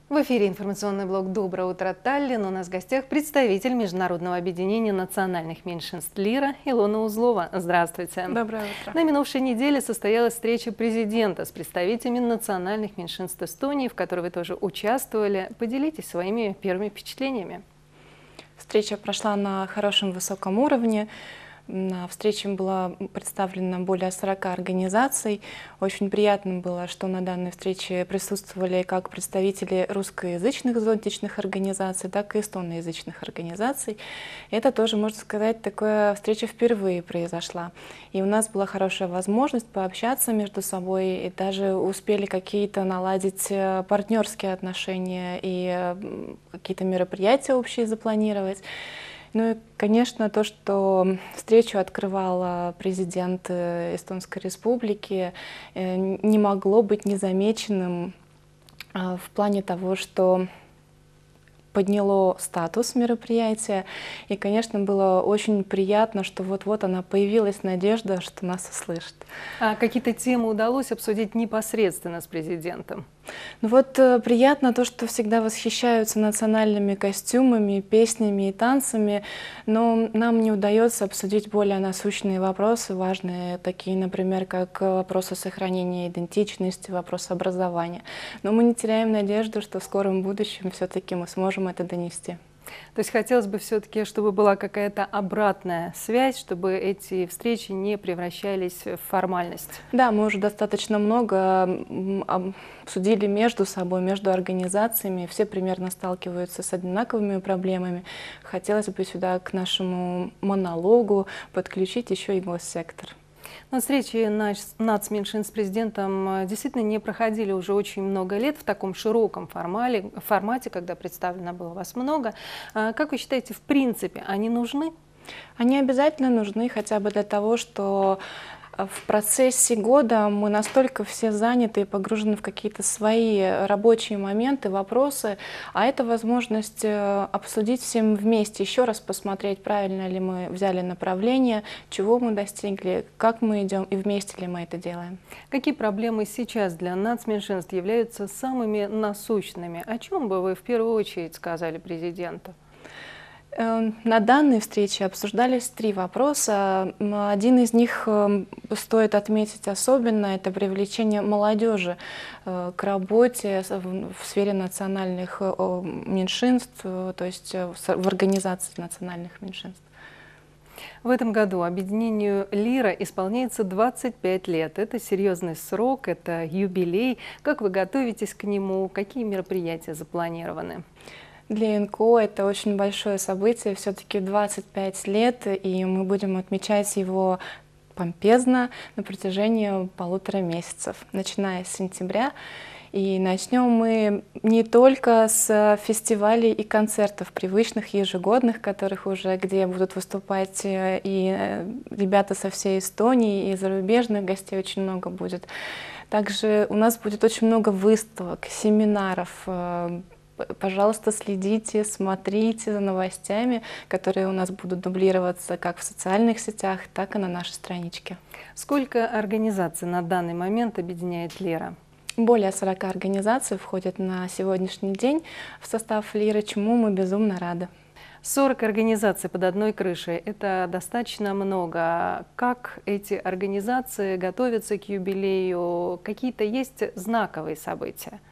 В эфире информационный блог «Доброе утро, Таллин». У нас в гостях представитель Международного объединения национальных меньшинств «Лира» Илона Узлова. Здравствуйте. Доброе утро. На минувшей неделе состоялась встреча президента с представителями национальных меньшинств Эстонии, в которой вы тоже участвовали. Поделитесь своими первыми впечатлениями. Встреча прошла на хорошем высоком уровне. На встрече было представлено более 40 организаций. Очень приятно было, что на данной встрече присутствовали как представители русскоязычных зонтичных организаций, так и эстоноязычных организаций. Это тоже, можно сказать, такая встреча впервые произошла. И у нас была хорошая возможность пообщаться между собой, и даже успели какие-то наладить партнерские отношения и какие-то мероприятия общие запланировать. Ну и, конечно, то, что встречу открывал президент Эстонской Республики, не могло быть незамеченным в плане того, что подняло статус мероприятия. И, конечно, было очень приятно, что вот-вот она появилась надежда, что нас услышат. А какие-то темы удалось обсудить непосредственно с президентом? Ну вот приятно то, что всегда восхищаются национальными костюмами, песнями и танцами, но нам не удается обсудить более насущные вопросы, важные, такие, например, как вопросы сохранения идентичности, вопросы образования. Но мы не теряем надежду, что в скором будущем все-таки мы сможем это донести. То есть хотелось бы все-таки, чтобы была какая-то обратная связь, чтобы эти встречи не превращались в формальность. Да, мы уже достаточно много обсудили между собой, между организациями. Все примерно сталкиваются с одинаковыми проблемами. Хотелось бы сюда к нашему монологу подключить еще и госсектор. Но встречи нацменьшинств с президентом действительно не проходили уже очень много лет в таком широком формате, когда представлено было вас много. Как вы считаете, в принципе, они нужны? Они обязательно нужны хотя бы для того, что в процессе года мы настолько все заняты и погружены в какие-то свои рабочие моменты, вопросы, а это возможность обсудить всем вместе, еще раз посмотреть, правильно ли мы взяли направление, чего мы достигли, как мы идем и вместе ли мы это делаем. Какие проблемы сейчас для нацменьшинств являются самыми насущными? О чем бы вы в первую очередь сказали президенту? На данной встрече обсуждались 3 вопроса. Один из них стоит отметить особенно, это привлечение молодежи к работе в сфере национальных меньшинств, то есть в организации национальных меньшинств. В этом году объединению «Лира» исполняется 25 лет. Это серьезный срок, это юбилей. Как вы готовитесь к нему? Какие мероприятия запланированы? Для НКО это очень большое событие, все-таки 25 лет, и мы будем отмечать его помпезно на протяжении 1,5 месяцев, начиная с сентября. И начнем мы не только с фестивалей и концертов привычных, ежегодных, которых уже где будут выступать и ребята со всей Эстонии, и зарубежных гостей очень много будет. Также у нас будет очень много выставок, семинаров. Пожалуйста, следите, смотрите за новостями, которые у нас будут дублироваться как в социальных сетях, так и на нашей страничке. Сколько организаций на данный момент объединяет «Лира»? Более 40 организаций входят на сегодняшний день в состав «Лиры», чему мы безумно рады. 40 организаций под одной крышей – это достаточно много. Как эти организации готовятся к юбилею? Какие-то есть знаковые события?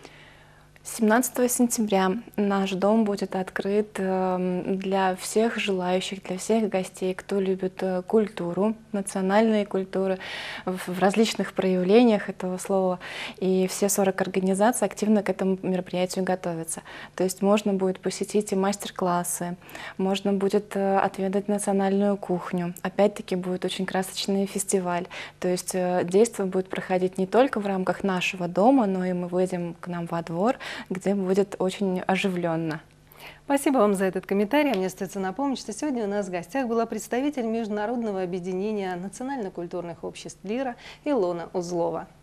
17 сентября наш дом будет открыт для всех желающих, для всех гостей, кто любит культуру, национальные культуры в различных проявлениях этого слова. И все 40 организаций активно к этому мероприятию готовятся. То есть можно будет посетить и мастер-классы, можно будет отведать национальную кухню. Опять-таки будет очень красочный фестиваль. То есть действие будет проходить не только в рамках нашего дома, но и мы выйдем к нам во двор, где будет очень оживленно. Спасибо вам за этот комментарий. Мне остается напомнить, что сегодня у нас в гостях была представитель Международного объединения национально-культурных обществ «Лира» Илона Узлова.